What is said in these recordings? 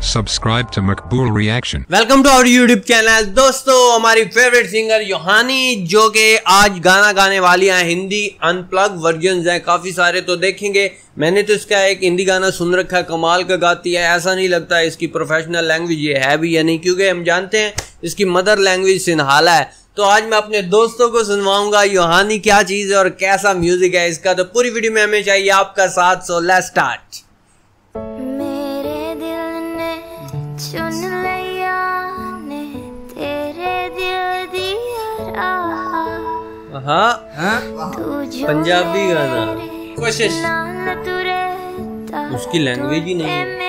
Subscribe to Maqbool Reaction. Welcome to our YouTube channel. दोस्तों, हमारी favourite singer Yohani जो कि आज गाना गाने वाली हैं, हिंदी अनप्लग वर्जन्स हैं काफ़ी सारे, तो देखेंगे। मैंने तो इसका एक हिंदी गाना सुन रखा है, कमाल का गाती है। ऐसा नहीं लगता इसकी प्रोफेशनल लैंग्वेज ये है भी या नहीं, क्योंकि हम जानते हैं इसकी मदर लैंग्वेज सिंहाला है। तो आज मैं अपने दोस्तों को सुनवाऊंगा योहानी क्या चीज़ है और कैसा म्यूजिक है इसका। तो पूरी वीडियो में हमें चाहिए आपका साथ, सो लेट्स स्टार्ट। हाँ, पंजाबी गाना, कोशिश उसकी लैंग्वेज ही नहीं है।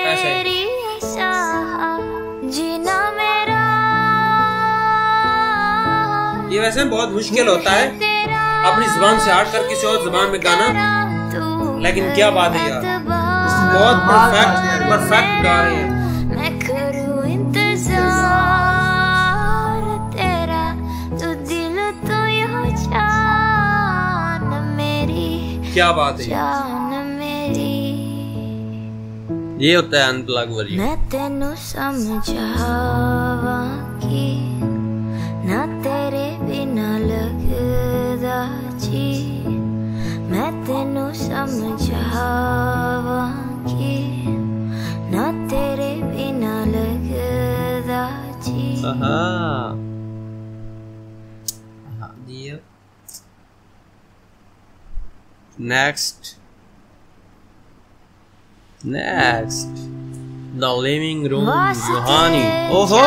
ये वैसे बहुत मुश्किल होता है अपनी जुबान से हट कर किसी और जुबान में गाना, लेकिन क्या बात है यार, बहुत परफेक्ट गा रहे हैं। क्या बात है, ये होता है अनप्लग वर्जन। मैं तेनू समझावांगी ना तेरे बिना लगदा जी, मैं तेनू समझावांगी ना तेरे बिना लगदा जी। Next, the living room, Yohani. ओहो,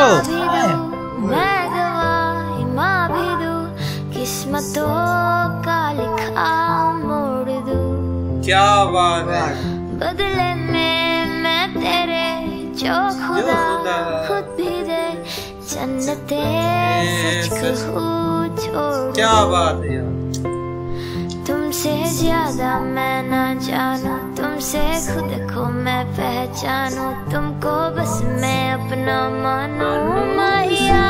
क्या बात है। बदले में मैं तेरे जो खुदा खुद भी दे जन्नते सच कहूं छोड़। क्या बात है यार, तुमसे ज्यादा मैं ना जानूं, तुमसे खुद को मैं पहचानूं, तुमको बस मैं अपना मानूं। मैया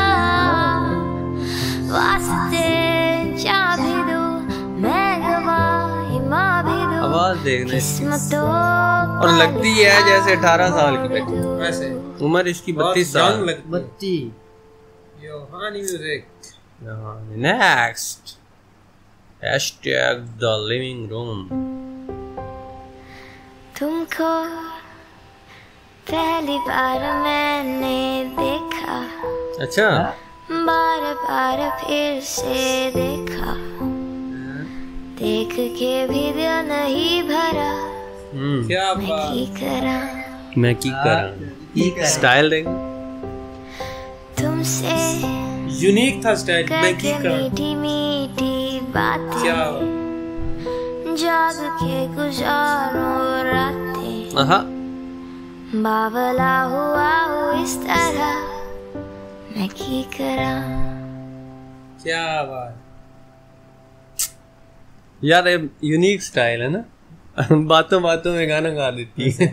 वास्ते जा भी दूं, मैं गवाही माँ भी दूं। आवाज देखने और लगती है जैसे 18 साल की बेटी, वैसे उम्र इसकी 32 साल। 32। Yohani music. Next, Hashtag the living room. तुमको पहली बार मैंने देखा, अच्छा, बार बार फिर से देखा, देख के भी दिल नहीं भरा। क्या मैं की करा स्टाइल देख, तुमसे यूनिक था स्टाइल। मैं की करा मीठी मीठी बातें, जाग के गुजारो रातें, बावला हुआ हो इस तरह, मैं की करा। क्या बात यार, यूनिक स्टाइल है ना। बातों बातों में गाना गा देती है।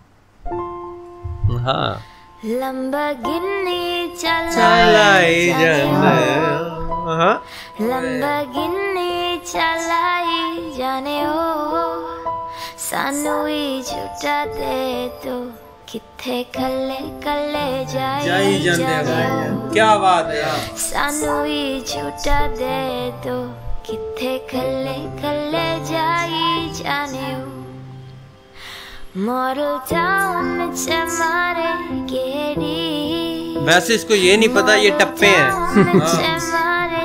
हाँ, लंबरगिनी चलाई जाने, लंबरगिनी चलाई जाने हो, सानू ही झूठा दे तो किथे कल्ले कल्ले जाई जाने हो। क्या बात है यार, सानू ही झूठा दे तो किथे कल्ले कल्ले जाई जाने हो। मॉडल टाउन च मारे गेड़ी, वैसे इसको ये नहीं पता ये टप्पे हैं।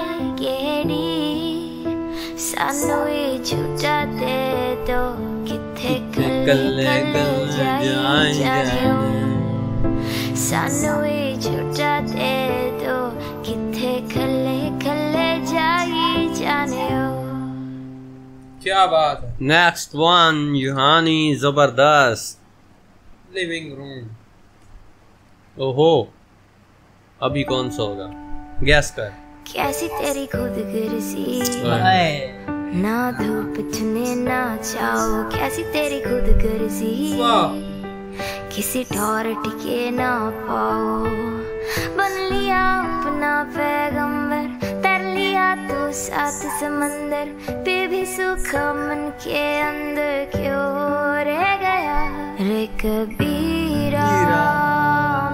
सानू ही झूठा दे दो किथे कल्ले जाई जाने हो, सानू ही झूठा दे दो किथे कल्ले कल्ले जाई जाने हो। क्या बात है। नेक्स्ट वन, योहानी जबरदस्त, लिविंग रूम। ओहो, अभी कौन सा होगा, गैस कर। कैसी तेरी खुद गर्जी, ना धूप छुने ना चाहो, कैसी तेरी खुद गर्जी, किसी ठौर टिके ना पाओ, बन लिया अपना पैगंबर, तर लिया तो सात समंदर पे भी सुख मन के अंदर क्यों रह गया रे कबीरा।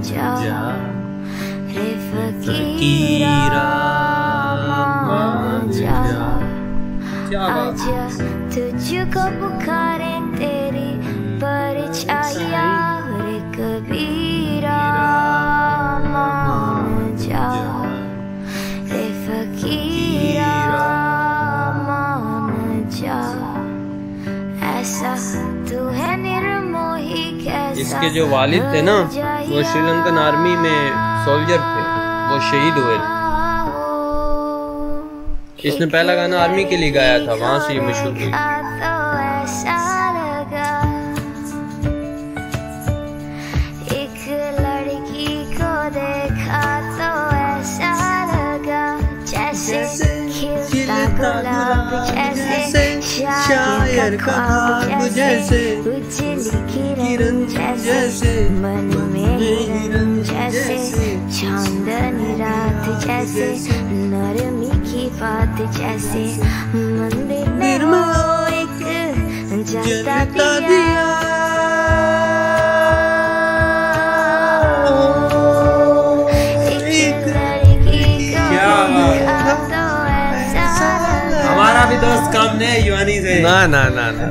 जा रे फकीरा मान जा, आजा तुझको पुकारे तेरी परछाया रे कबीरा मान जा रे फकीरा मान जा, ऐसा तू है निर्मोही कैसा। इसके जो वालिद थे ना वो श्रीलंकन आर्मी में सोल्जर थे, वो शहीद हुए थे। इसने पहला गाना आर्मी के लिए गाया था, वहां से ये मशहूर हुई। एक लड़की को देखा तो ऐसा लगा जैसे खिलता गुलाब, जैसे शायर का ख्वाब, जैसे उजली किरण, जैसे मन में हिरन, जैसे चांदनी रात, जैसे नरमी की बात, जैसे मंदिर में हो एक जलता दिया। एक लड़की को देखा तो ऐसा लगा। हमारा भी दोस्त काम नहीं है योहानी से। ना ना ना ना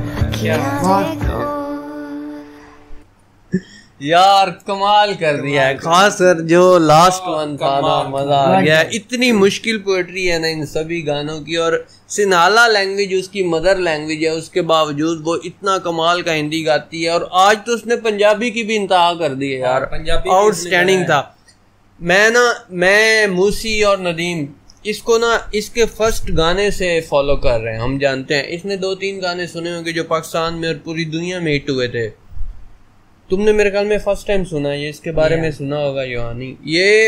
यार कमाल कर दिया है, खासकर जो लास्ट वन था ना, मजा आ गया। इतनी मुश्किल पोएट्री है ना इन सभी गानों की, और सिन्हाला लैंग्वेज उसकी मदर लैंग्वेज है, उसके बावजूद वो इतना कमाल का हिंदी गाती है। और आज तो उसने पंजाबी की भी इंतहा कर दी है यार, आउटस्टैंडिंग था। मैं मूसी और नदीम इसको ना इसके फर्स्ट गाने से फॉलो कर रहे हैं, हम जानते हैं। इसने 2-3 गाने सुने होंगे जो पाकिस्तान में और पूरी दुनिया में हिट हुए थे। तुमने मेरे ख्याल में फर्स्ट टाइम सुना है ये, इसके बारे में सुना होगा योहानी। ये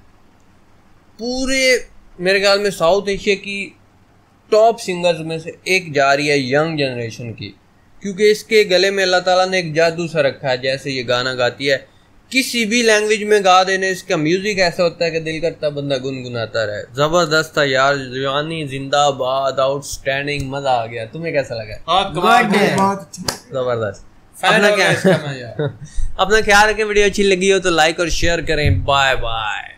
पूरे मेरे ख्याल में साउथ एशिया की टॉप सिंगर्स में से एक जा रही है यंग जनरेशन की, क्योंकि इसके गले में अल्लाह ताला ने एक जादू सा रखा है। जैसे ये गाना गाती है, किसी भी लैंग्वेज में गा देने, इसका म्यूजिक ऐसा होता है कि दिल करता बंदा गुनगुनाता रहे। जबरदस्त था यार, योहानी जिंदाबाद, आउटस्टैंडिंग, मजा आ गया। तुम्हें कैसा लगा? जबरदस्त। अपना ख्याल रखें, वीडियो अच्छी लगी हो तो लाइक और शेयर करें। Bye bye.